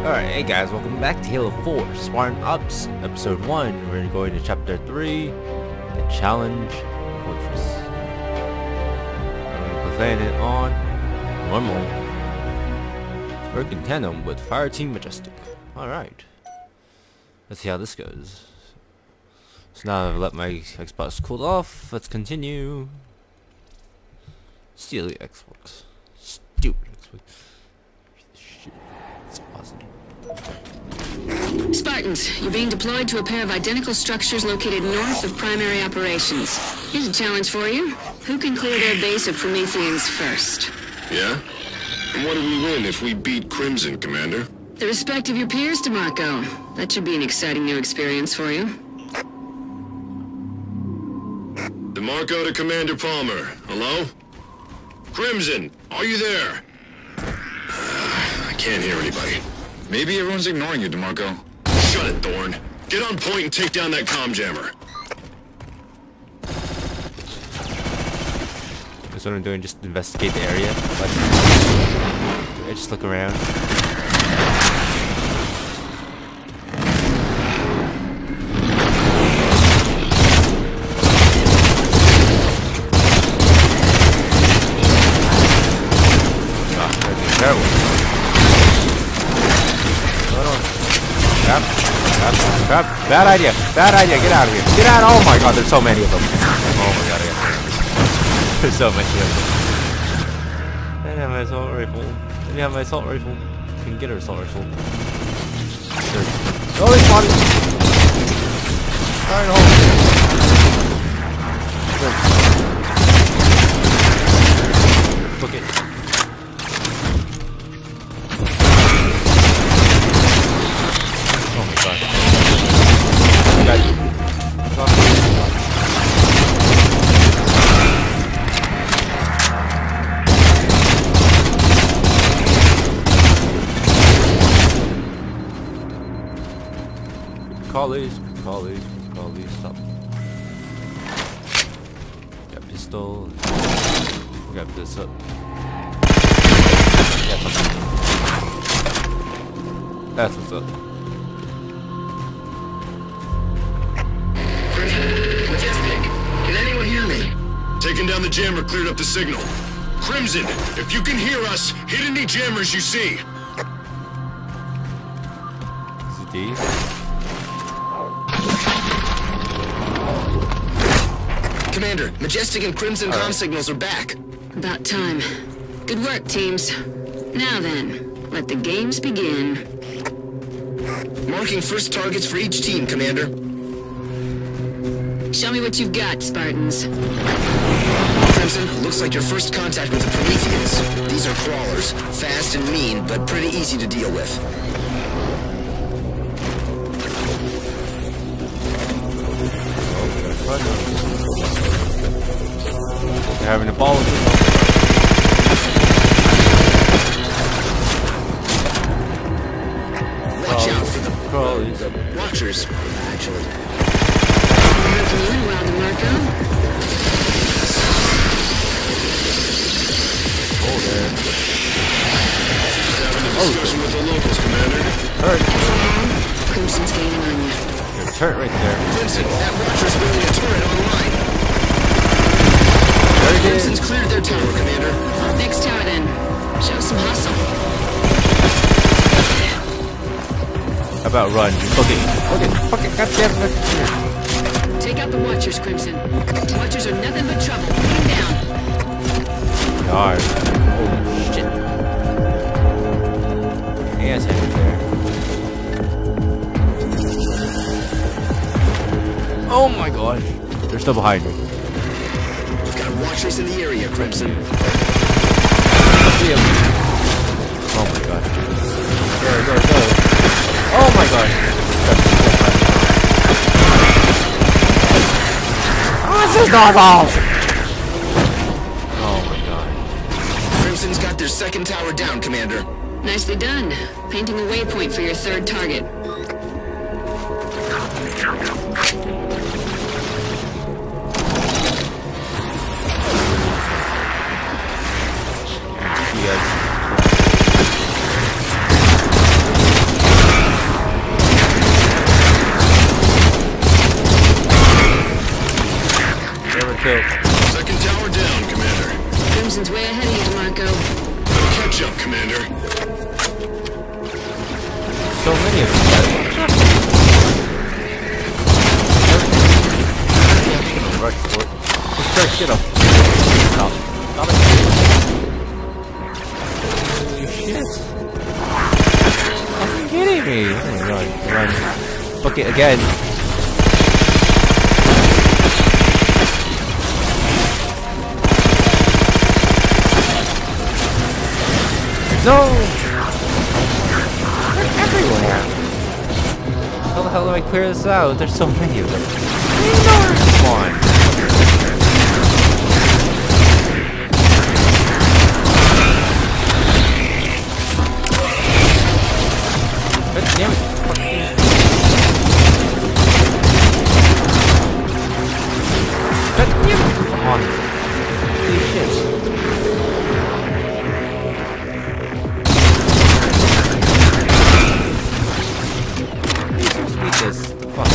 Alright, hey guys, welcome back to Halo 4 Spartan Ops, Episode 1. We're going to Chapter 3, The Challenge Fortress. I'm going to be playing it on normal. Work in tandem with Fireteam Majestic. Alright. Let's see how this goes. So now I've let my Xbox cool off. Let's continue. Steal the Xbox. Stupid Xbox. Shit. It's awesome. Spartans, you're being deployed to a pair of identical structures located north of primary operations. Here's a challenge for you. Who can clear their base of Prometheans first? Yeah? And what do we win if we beat Crimson, Commander? The respect of your peers, DeMarco. That should be an exciting new experience for you. DeMarco to Commander Palmer. Hello? Crimson, are you there? I can't hear anybody. Maybe everyone's ignoring you, DeMarco. Shut it, Thorn. Get on point and take down that comm jammer. That's what I'm doing, just investigate the area. I just look around. Crap. Bad idea. Get out of here. Get out. Oh my god, there's so many of them. Oh my god, there's so many of them. I didn't have my assault rifle. I can get her assault rifle. Oh, he's spotted. Alright, hold on. Book it. Collies, stop. Got pistol. Grab this up. That's what's up. Majestic, can anyone hear me? Taking down the jammer cleared up the signal. Crimson, if you can hear us, hit any jammers you see. Is it these? Commander, Majestic and Crimson comm signals are back. About time. Good work, teams. Now then, let the games begin. Marking first targets for each team, Commander. Show me what you've got, Spartans. Crimson, looks like your first contact with the Prometheans. These are crawlers. Fast and mean, but pretty easy to deal with. They're having a ball with it. Watch out for the Watchers, actually. Doing well, DeMarco. Oh, there. Having a discussion with the locals, Commander. Hurt. Crimson's gaining on you. There's a turret right there. Crimson, that Watcher's building a turret online. There it is. Crimson's cleared their tower, Commander. Next tower, then. Show some hustle. How about run? Fucking goddamn. Take out the Watchers, Crimson. Watchers are nothing but trouble. Put them down. Darn. Oh shit. Hands headed there. Oh my gosh. They're still behind me. We've got Watchers in the area, Crimson. See him. Oh my god. Go. Oh my god. Oh, this is normal! Oh my god. Crimson's got their second tower down, Commander. Nicely done. Painting a waypoint for your third target. Yes. kill. Second tower down, Commander. Crimson's way ahead of you, DeMarco. No catch up, Commander. So many of these guys. Rush for it. Just try to get up. Stop. Stop it. You shit. Are you kidding me? Run, run. Book it again. No! They're everywhere! How the hell do I clear this out? There's so many of them. Come on! God damn it! God damn it! Come on! Holy shit! This. Fuck.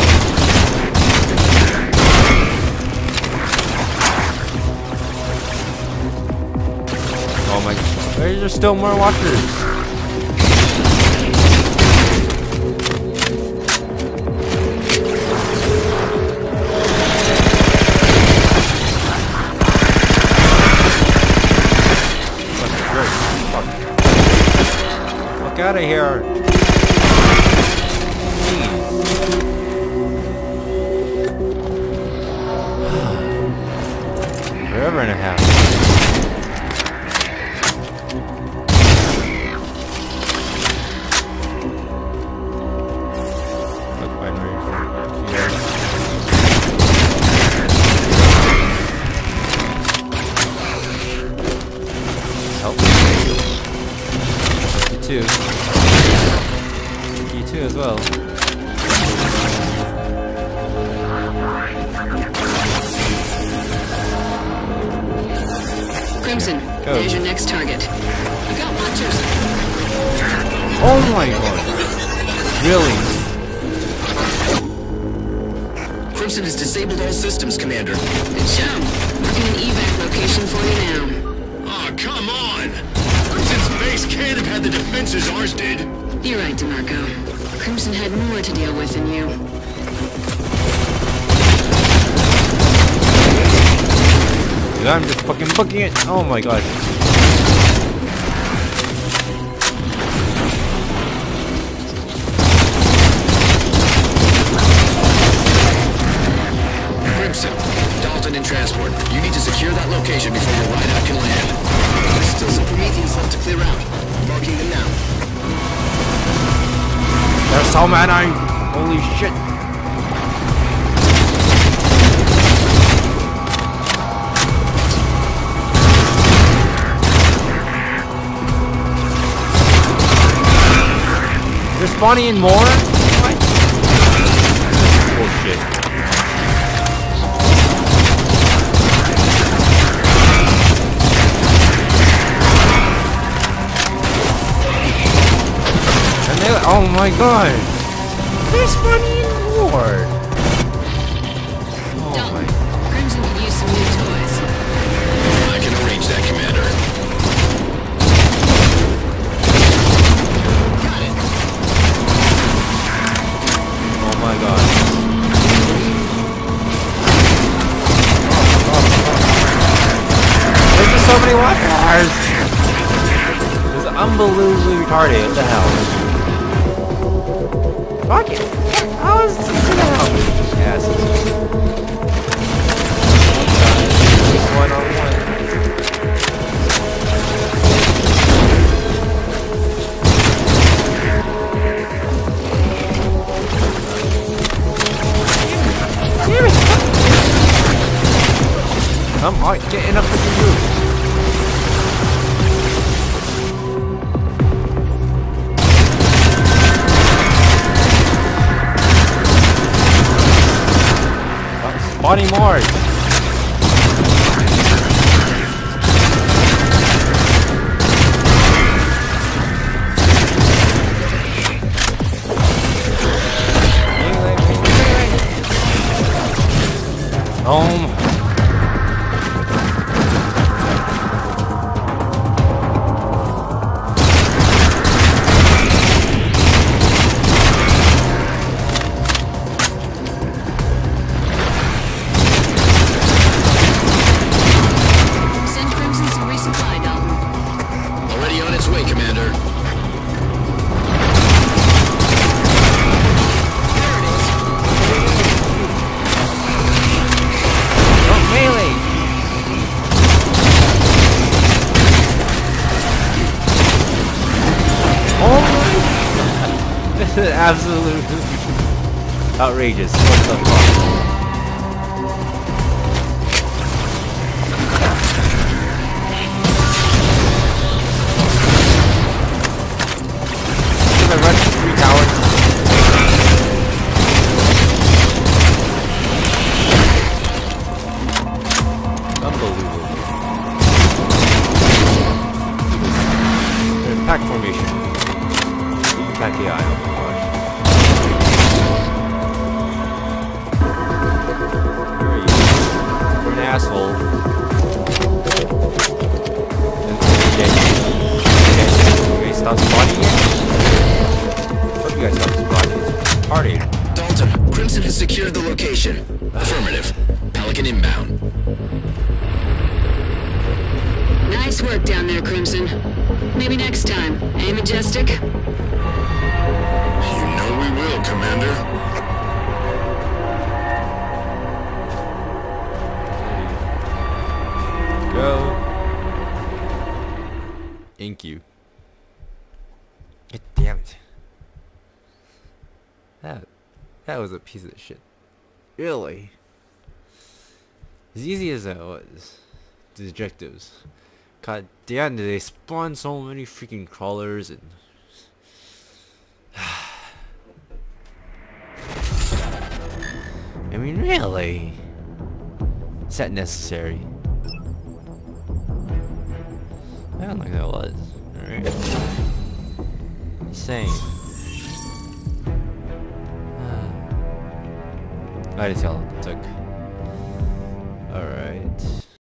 Oh my god. There's still more walkers. Fuck out of here. Forever and a half. Look, binary. Here. Help. You too. You too as well. Crimson, Go. there's your next target. We got watchers. Oh my god. Really? Crimson has disabled all systems, Commander. Good job. Marking an evac location for you now. Aw, come on! Crimson's base can't have had the defenses ours did. You're right, DeMarco. Crimson had more to deal with than you. Dude, I'm just fucking booking it. Oh my god. Crimson, Dalton in transport. You need to secure that location before your ride-out can land. There's still some Prometheans left to clear out. Marking them now. There's so many. Holy shit. They're spawning in more? What? Bullshit. And they, oh my god! They're spawning in more! Oh Dalton, my. Crimson could use some new toys. I can arrange that, Commander. Oh my god. There's just so many walkers! This is unbelievably retarded. What the hell? Fuck it! How is this gonna help? Yes. One on one. Damn it! Come on, get in up with the roof. Spawning more. way, Commander. Oh, melee! Oh my! This is absolutely outrageous. What the fuck? Should I run 3 towers? Unbelievable. Pack formation. Pack the eye, oh my gosh. Where are you? You're an asshole. Okay, stop spawning it. Hope you guys stop spawning. It's party. Dalton, Crimson has secured the location. Affirmative. Pelican inbound. Nice work down there, Crimson. Maybe next time, eh, Majestic? You know we will, Commander. Go. Thank you. God damn it. That was a piece of shit. Really? As easy as that was. The objectives. God damn, did they spawn so many freaking crawlers and... I mean, really? Is that necessary? I don't think that was. Alright. Insane. I just how long it took. Alright.